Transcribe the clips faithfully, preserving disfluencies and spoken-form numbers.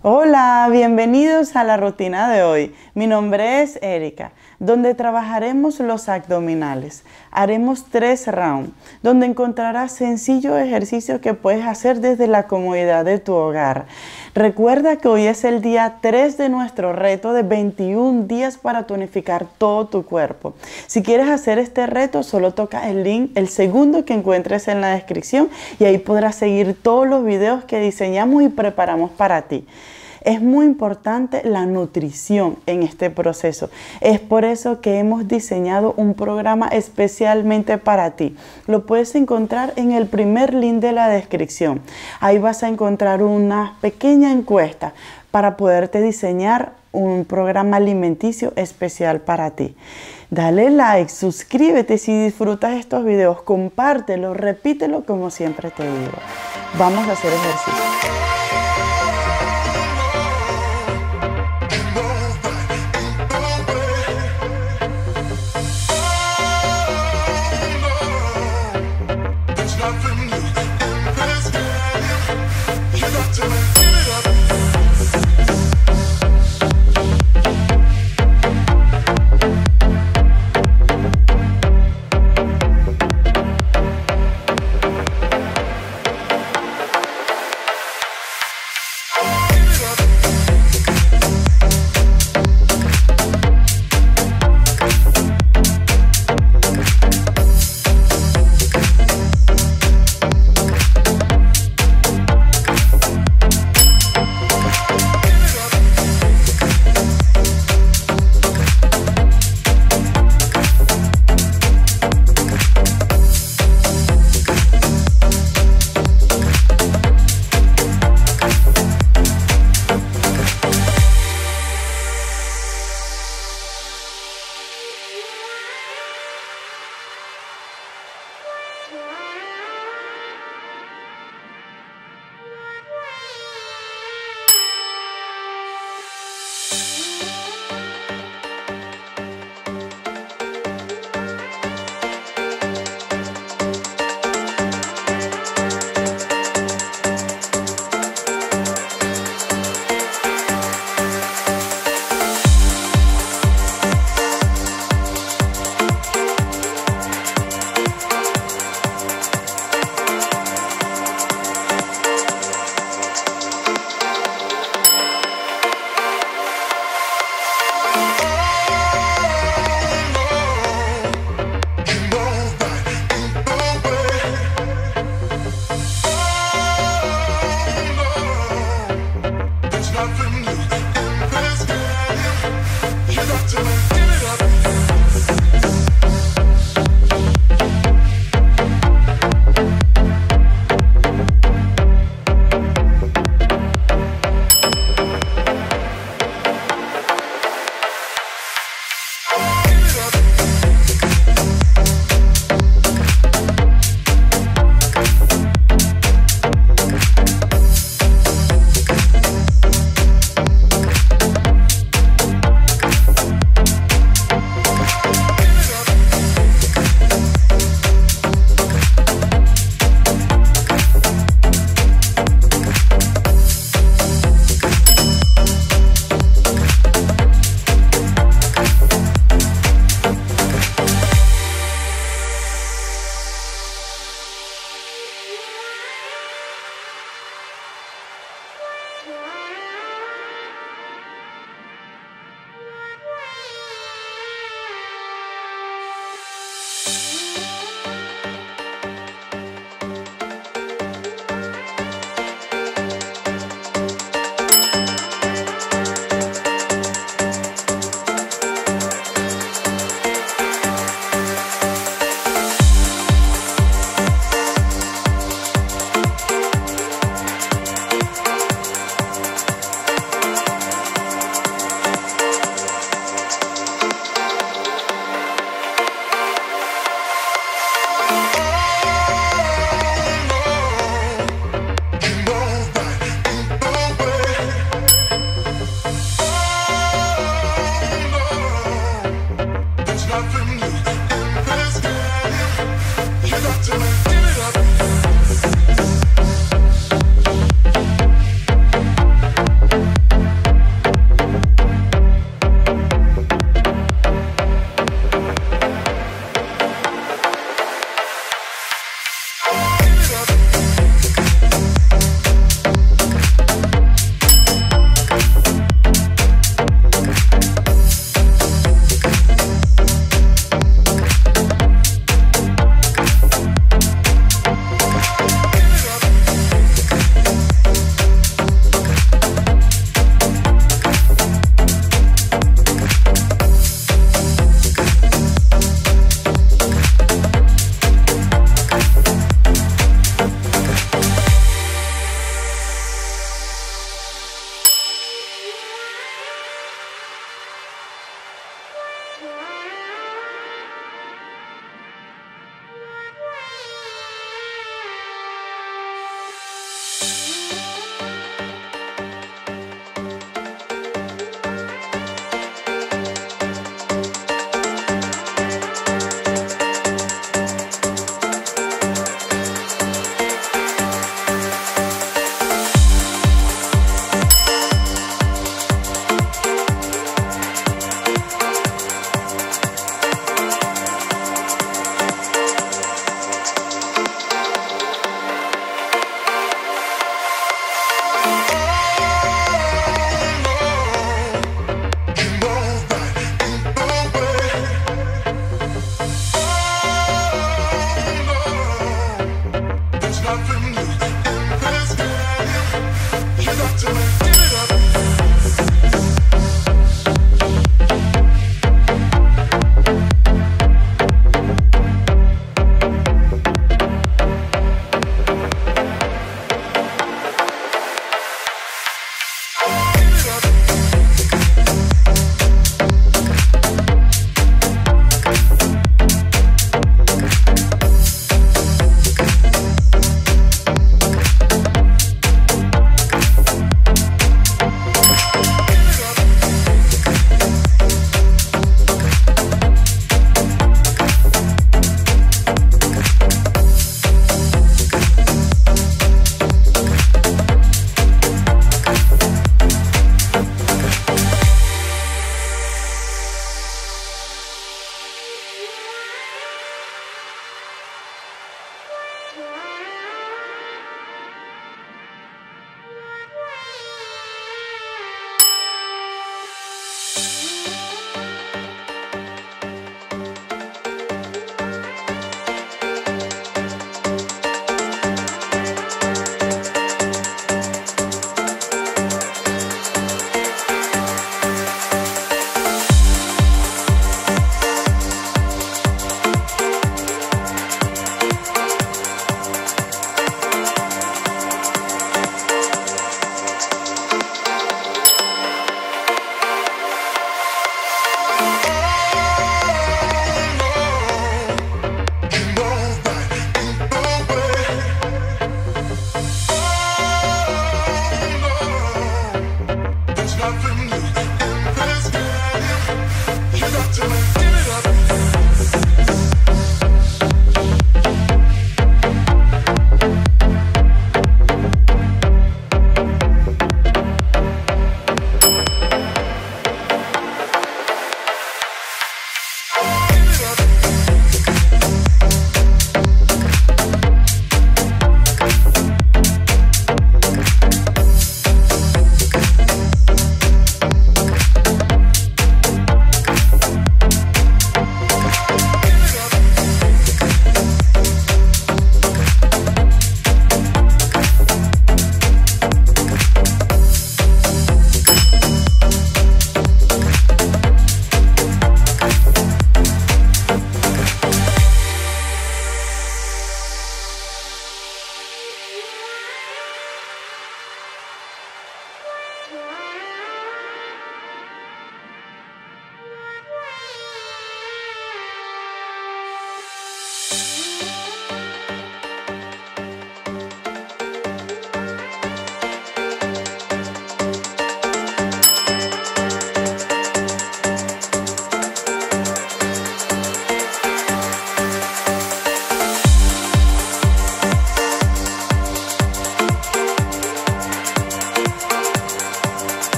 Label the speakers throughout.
Speaker 1: Hola, bienvenidos a la rutina de hoy. Mi nombre es Erika, donde trabajaremos los abdominales. Haremos tres rounds, donde encontrarás sencillos ejercicios que puedes hacer desde la comodidad de tu hogar. Recuerda que hoy es el día tres de nuestro reto de veintiún días para tonificar todo tu cuerpo. Si quieres hacer este reto, solo toca el link, el segundo que encuentres en la descripción, y ahí podrás seguir todos los videos que diseñamos y preparamos para ti. Es muy importante la nutrición en este proceso. Es por eso que hemos diseñado un programa especialmente para ti. Lo puedes encontrar en el primer link de la descripción. Ahí vas a encontrar una pequeña encuesta para poderte diseñar un programa alimenticio especial para ti. Dale like, suscríbete si disfrutas estos videos, compártelo, repítelo como siempre te digo. Vamos a hacer ejercicio.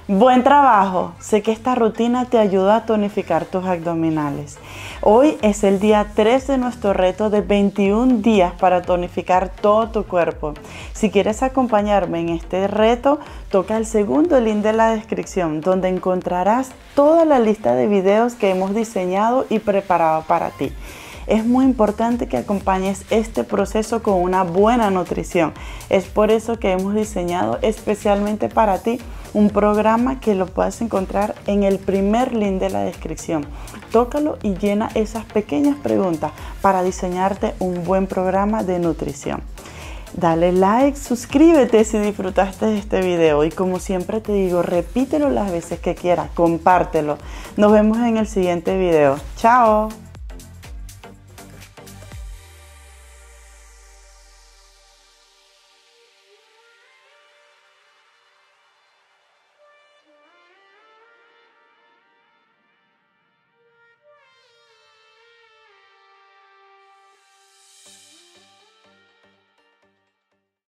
Speaker 1: Buen trabajo. Sé que esta rutina te ayuda a tonificar tus abdominales. Hoy es el día tres de nuestro reto de veintiún días para tonificar todo tu cuerpo. Si quieres acompañarme en este reto, toca el segundo link de la descripción, donde encontrarás toda la lista de videos que hemos diseñado y preparado para ti. Es muy importante que acompañes este proceso con una buena nutrición. Es por eso que hemos diseñado especialmente para ti un programa que lo puedes encontrar en el primer link de la descripción. Tócalo y llena esas pequeñas preguntas para diseñarte un buen programa de nutrición. Dale like, suscríbete si disfrutaste de este video y como siempre te digo, repítelo las veces que quieras, compártelo. Nos vemos en el siguiente video. ¡Chao!